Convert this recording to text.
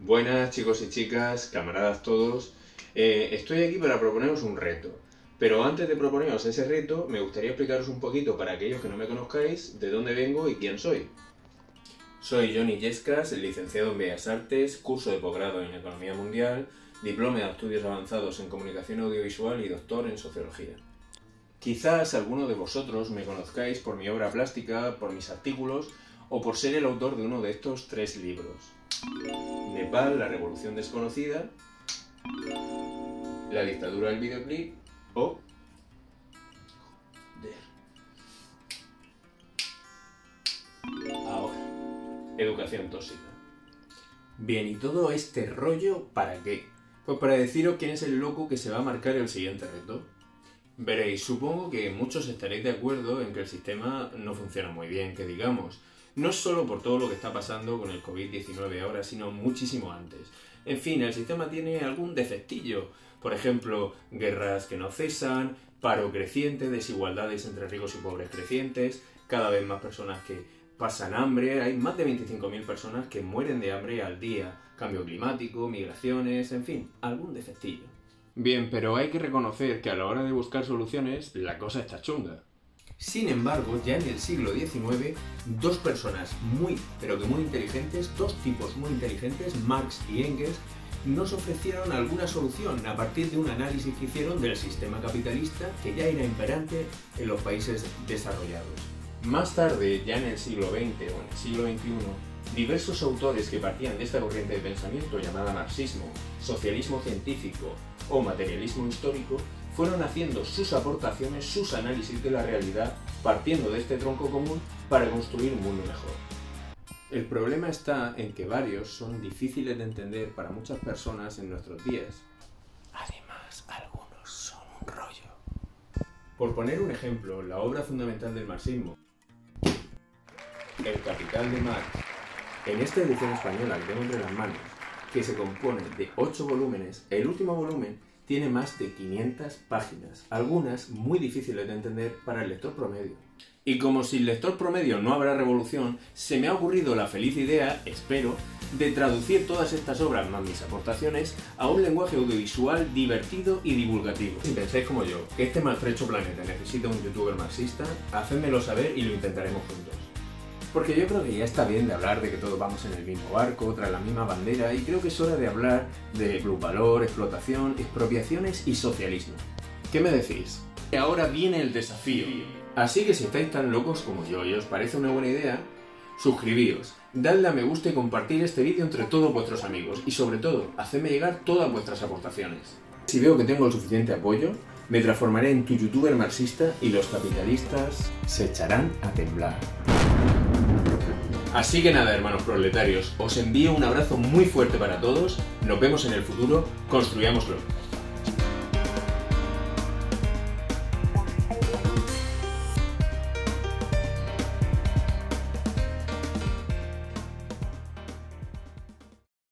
Buenas chicos y chicas, camaradas todos. Estoy aquí para proponeros un reto. Pero antes de proponeros ese reto, me gustaría explicaros un poquito, para aquellos que no me conozcáis, de dónde vengo y quién soy. Soy Johnny Yescas, licenciado en Bellas Artes, curso de posgrado en Economía Mundial, diploma de estudios avanzados en Comunicación Audiovisual y doctor en Sociología. Quizás alguno de vosotros me conozcáis por mi obra plástica, por mis artículos o por ser el autor de uno de estos 3 libros. Nepal, la revolución desconocida, la dictadura del videoclip o... ahora, educación tóxica. Bien, ¿y todo este rollo para qué? Pues para deciros quién es el loco que se va a marcar el siguiente reto. Veréis, supongo que muchos estaréis de acuerdo en que el sistema no funciona muy bien, que digamos. No solo por todo lo que está pasando con el COVID-19 ahora, sino muchísimo antes. En fin, el sistema tiene algún defectillo. Por ejemplo, guerras que no cesan, paro creciente, desigualdades entre ricos y pobres crecientes, cada vez más personas que pasan hambre, hay más de 25.000 personas que mueren de hambre al día, cambio climático, migraciones, en fin, algún defectillo. Bien, pero hay que reconocer que a la hora de buscar soluciones, la cosa está chunga. Sin embargo, ya en el siglo XIX, dos personas muy, pero que muy inteligentes, dos tipos muy inteligentes, Marx y Engels, nos ofrecieron alguna solución a partir de un análisis que hicieron del sistema capitalista que ya era imperante en los países desarrollados. Más tarde, ya en el siglo XX o en el siglo XXI, diversos autores que partían de esta corriente de pensamiento llamada marxismo, socialismo científico o materialismo histórico, fueron haciendo sus aportaciones, sus análisis de la realidad, partiendo de este tronco común para construir un mundo mejor. El problema está en que varios son difíciles de entender para muchas personas en nuestros días. Además, algunos son un rollo. Por poner un ejemplo, la obra fundamental del marxismo, El Capital de Marx, en esta edición española que tengo entre las manos, que se compone de 8 volúmenes, el último volumen tiene más de 500 páginas, algunas muy difíciles de entender para el lector promedio. Y como sin lector promedio no habrá revolución, se me ha ocurrido la feliz idea, espero, de traducir todas estas obras más mis aportaciones a un lenguaje audiovisual divertido y divulgativo. Si pensáis como yo, que este maltrecho planeta necesita un youtuber marxista, hacedmelo saber y lo intentaremos juntos. Porque yo creo que ya está bien de hablar de que todos vamos en el mismo barco, tras la misma bandera, y creo que es hora de hablar de plusvalor, explotación, expropiaciones y socialismo. ¿Qué me decís? Ahora viene el desafío. Así que si estáis tan locos como yo y os parece una buena idea, suscribíos, dadle a me gusta y compartir este vídeo entre todos vuestros amigos, y sobre todo, hacedme llegar todas vuestras aportaciones. Si veo que tengo el suficiente apoyo, me transformaré en tu youtuber marxista y los capitalistas se echarán a temblar. Así que nada, hermanos proletarios, os envío un abrazo muy fuerte para todos, nos vemos en el futuro, construyámoslo.